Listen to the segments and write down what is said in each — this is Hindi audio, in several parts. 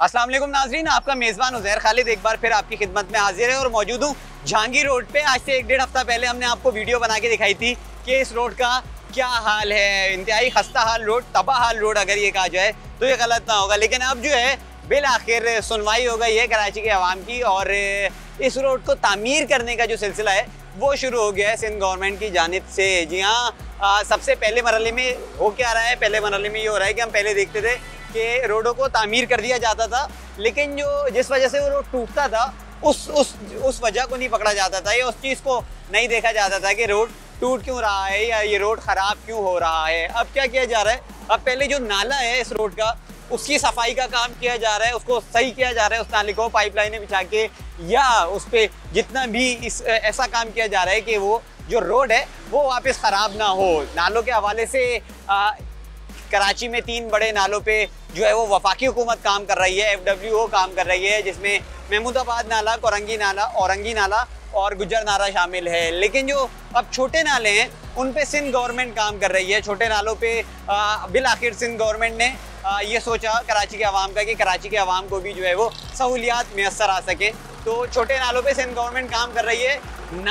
अस्सलाम वालेकुम नाज़रीन, आपका मेज़बान उज़ैर खालिद एक बार फिर आपकी खिदमत में हाजिर है और मौजूद हूँ जहांगीर रोड पे। आज से 1-1.5 हफ्ता पहले हमने आपको वीडियो बना के दिखाई थी कि इस रोड का क्या हाल है। इंतहाई खस्ता हाल रोड, तबाह हाल रोड अगर ये कहा जाए तो ये गलत ना होगा। लेकिन अब जो है बिल आखिर सुनवाई हो गई है कराची के अवाम की और इस रोड को तामीर करने का जो सिलसिला है वो शुरू हो गया है सिंध गवर्नमेंट की जानिब से। जी हाँ, सबसे पहले मरहले में हो क्या रहा है, पहले मरहले में ये हो रहा है कि हम पहले देखते थे कि रोडों को तामीर कर दिया जाता था, लेकिन जिस वजह से वो रोड टूटता था उस वजह को नहीं पकड़ा जाता था या उस चीज़ को नहीं देखा जाता था कि रोड टूट क्यों रहा है या ये रोड ख़राब क्यों हो रहा है। अब क्या किया जा रहा है, अब पहले जो नाला है इस रोड का उसकी सफाई का काम किया जा रहा है, उसको सही किया जा रहा है, उस नाले को पाइपलाइनें बिछा के या उस पर जितना भी ऐसा काम किया जा रहा है कि वो जो रोड है वो वापस ख़राब ना हो। नालों के हवाले से कराची में 3 बड़े नालों पे जो है वो वफाकी हुकूमत काम कर रही है, FWO काम कर रही है, जिसमें महमूदाबाद नाला, कोरंगी नाला, औरंगी नाला और गुज्जर नाला शामिल है। लेकिन जो अब छोटे नाले हैं उन पे सिंध गवर्नमेंट काम कर रही है। छोटे नालों पे बिल आखिर सिंध गवर्नमेंट ने ये सोचा कराची के अवाम का कि कराची के अवाम को भी जो है वो सहूलियात मैसर आ सकें, तो छोटे नालों पे सिंध गवर्नमेंट काम कर रही है।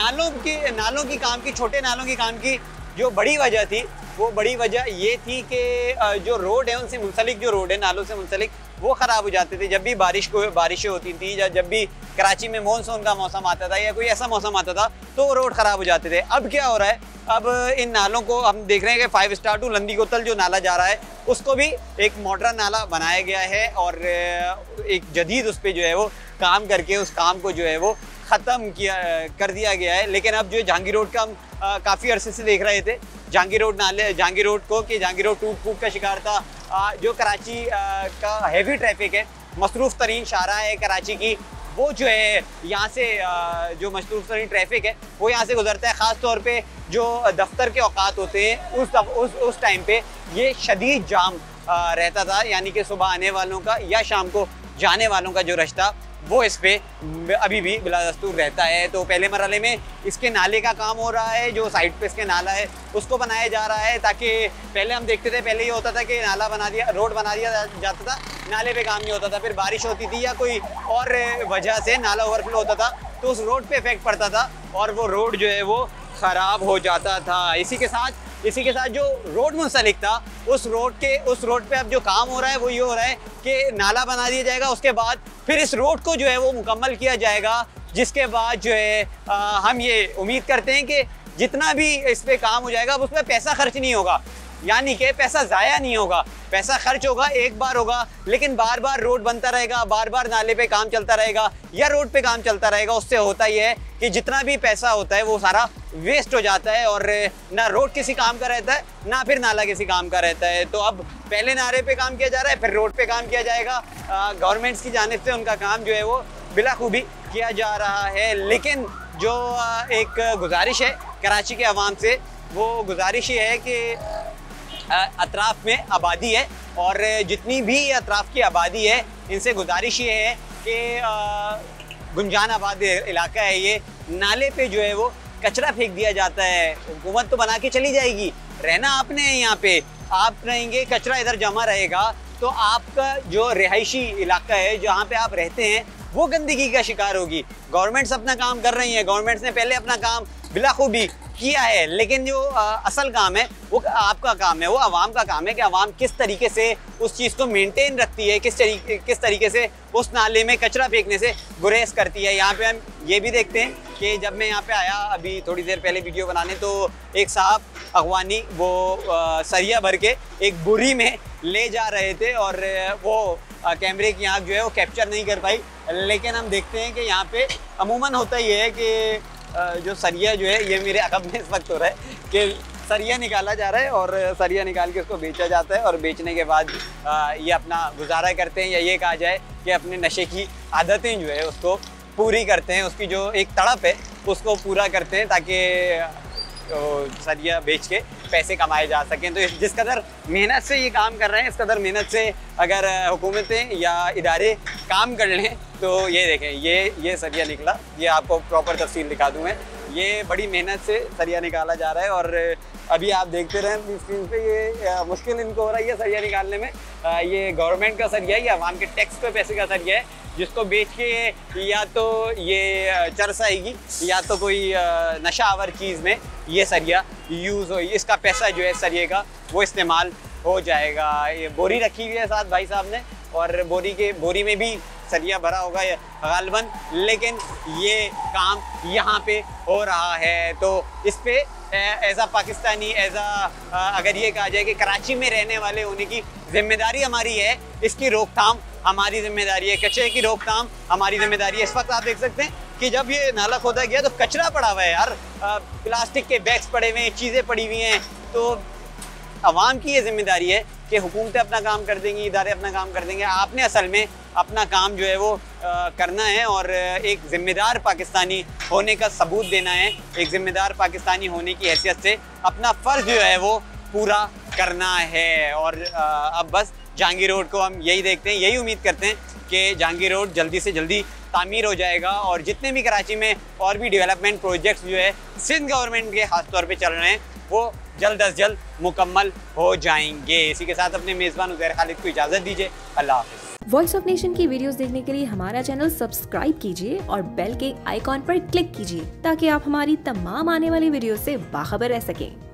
नालों की काम की, छोटे नालों की काम की जो बड़ी वजह थी वो बड़ी वजह ये थी कि जो रोड है उनसे मुंसलिक, जो रोड है नालों से मुंसलिक, वो ख़राब हो जाते थे। जब भी बारिशें होती थी या जब भी कराची में मानसून का मौसम आता था या कोई ऐसा मौसम आता था तो रोड ख़राब हो जाते थे। अब क्या हो रहा है, अब इन नालों को हम देख रहे हैं कि 5 स्टार टू लंदी कोतल जो नाला जा रहा है उसको भी एक मॉडर्न नाला बनाया गया है और एक जदीद उस पर जो है वो काम करके उस काम को जो है वो ख़त्म कर दिया गया है। लेकिन अब जो जहांगीर रोड का हम काफ़ी अरसे से देख रहे थे जहांगीर रोड को कि जहांगीर रोड टूट फूट का शिकार था। जो कराची का हैवी ट्रैफिक है, मसरूफ़ तरीन शाहराह है कराची की, वो जो है यहाँ से जो मसरूफ़ तरीन ट्रैफिक है वो यहाँ से गुजरता है। ख़ास तौर पे जो दफ्तर के औकात होते हैं उस टाइम पे ये शदीद जाम रहता था, यानी कि सुबह आने वालों का या शाम को जाने वालों का जो रास्ता वो इस पर अभी भी बिलादस्तूर रहता है। तो पहले मरहले में इसके नाले का काम हो रहा है, जो साइड पे इसके नाला है उसको बनाया जा रहा है, ताकि पहले हम देखते थे, पहले ये होता था कि नाला बना दिया, रोड बना दिया जाता था, नाले पे काम नहीं होता था, फिर बारिश होती थी या कोई और वजह से नाला ओवरफ्लो होता था तो उस रोड पे इफेक्ट पड़ता था और वो रोड जो है वो ख़राब हो जाता था। इसी के साथ जो रोड मुंसलिक था उस रोड पे अब जो काम हो रहा है वो ये हो रहा है कि नाला बना दिया जाएगा, उसके बाद फिर इस रोड को जो है वो मुकम्मल किया जाएगा, जिसके बाद जो है हम ये उम्मीद करते हैं कि जितना भी इस पर काम हो जाएगा उस पर पैसा खर्च नहीं होगा, यानी कि पैसा ज़ाया नहीं होगा, पैसा खर्च होगा एक बार होगा, लेकिन बार बार रोड बनता रहेगा, बार बार नाले पे काम चलता रहेगा या रोड पे काम चलता रहेगा। उससे होता ये है कि जितना भी पैसा होता है वो सारा वेस्ट हो जाता है और ना रोड किसी काम का रहता है ना फिर नाला किसी काम का रहता है। तो अब पहले नाले पे काम किया जा रहा है, फिर रोड पे काम किया जाएगा। गवर्नमेंट्स की जानिब से उनका काम जो है वो बिलाखूबी किया जा रहा है। लेकिन जो एक गुजारिश है कराची के अवाम से, वो गुजारिश ये है कि अतराफ़ में आबादी है और जितनी भी अतराफ़ की आबादी है इनसे गुजारिश ये है कि गुंजान आबाद इलाका है ये, नाले पे जो है वो कचरा फेंक दिया जाता है। हुकूमत तो बना के चली जाएगी, रहना आपने है यहाँ पे, आप रहेंगे, कचरा इधर जमा रहेगा तो आपका जो रिहायशी इलाका है जहाँ पे आप रहते हैं वो गंदगी का शिकार होगी। गवर्नमेंट्स अपना काम कर रही हैं, गवर्नमेंट्स ने पहले अपना काम बिलाखूबी किया है, लेकिन जो असल काम है वो आपका काम है, वो आवाम का काम है कि आवाम किस तरीके से उस चीज़ को मेंटेन रखती है, किस तरीके से उस नाले में कचरा फेंकने से गुरेज करती है। यहाँ पे हम ये भी देखते हैं कि जब मैं यहाँ पे आया अभी थोड़ी देर पहले वीडियो बनाने, तो एक साहब अगवानी वो सरिया भर के एक बोरी में ले जा रहे थे और वो कैमरे की आँख जो है वो कैप्चर नहीं कर पाई। लेकिन हम देखते हैं कि यहाँ पे अमूमन होता ये है कि जो सरिया जो है ये मेरे अकब में इस वक्त हो रहा है कि सरिया निकाला जा रहा है और सरिया निकाल के उसको बेचा जाता है और बेचने के बाद ये अपना गुजारा करते हैं, या ये कहा जाए कि अपने नशे की आदतें जो है उसको पूरी करते हैं, उसकी जो एक तड़प है उसको पूरा करते हैं ताकि सरिया बेच के पैसे कमाए जा सकें। तो जिस कदर मेहनत से ये काम कर रहे हैं, इस कदर मेहनत से अगर हुकूमतें या इदारे काम कर लें तो ये देखें, ये सरिया निकला, ये आपको प्रॉपर तफसील दिखा दूँ मैं। ये बड़ी मेहनत से सरिया निकाला जा रहा है और अभी आप देखते रहें अपनी स्क्रीन पे, ये मुश्किल इनको हो रही है सरिया निकालने में। ये गवर्नमेंट का सरिया है, ये आवाम के टैक्स पे पैसे का सरिया है, जिसको बेच के या तो ये चरस आएगी या तो कोई नशा आवर चीज़ में ये सरिया यूज़ हो, इसका पैसा जो है सरिये का वो इस्तेमाल हो जाएगा। ये बोरी रखी हुई है साथ भाई साहब ने और बोरी में भी सरिया भरा होगा गालबन, लेकिन ये काम यहाँ पे हो रहा है। तो इस पे एज आ पाकिस्तानी, अगर ये कहा जाए कि कराची में रहने वाले होने की जिम्मेदारी हमारी है, इसकी रोकथाम हमारी जिम्मेदारी है, कचरे की रोकथाम हमारी जिम्मेदारी है। इस वक्त आप देख सकते हैं कि जब ये नाला खोदा गया तो कचरा पड़ा हुआ है यार, प्लास्टिक के बैग्स पड़े हुए हैं, चीज़ें पड़ी हुई हैं। तो अवाम की ये जिम्मेदारी है कि हुकूमतें अपना काम कर देंगी, इदारे अपना काम कर देंगे, आपने असल में अपना काम जो है वो करना है और एक ज़िम्मेदार पाकिस्तानी होने का सबूत देना है। एक ज़िम्मेदार पाकिस्तानी होने की हैसियत से अपना फ़र्ज़ जो है वो पूरा करना है। और अब बस जहांगीर रोड को हम यही देखते हैं, यही उम्मीद करते हैं कि जहांगीर रोड जल्दी से जल्दी तामीर हो जाएगा और जितने भी कराची में और भी डेवलपमेंट प्रोजेक्ट्स जो है सिंध गवर्नमेंट के ख़ास तौर पे चल रहे हैं वो जल्द अज जल्द मुकम्मल हो जाएंगे। इसी के साथ अपने मेज़बान उज़ैर खालिद को इजाज़त दीजिए। अल्लाह हाफ़िज़। वॉइस ऑफ नेशन की वीडियोस देखने के लिए हमारा चैनल सब्सक्राइब कीजिए और बेल के आइकॉन पर क्लिक कीजिए ताकि आप हमारी तमाम आने वाली वीडियो से बाखबर रह सकें।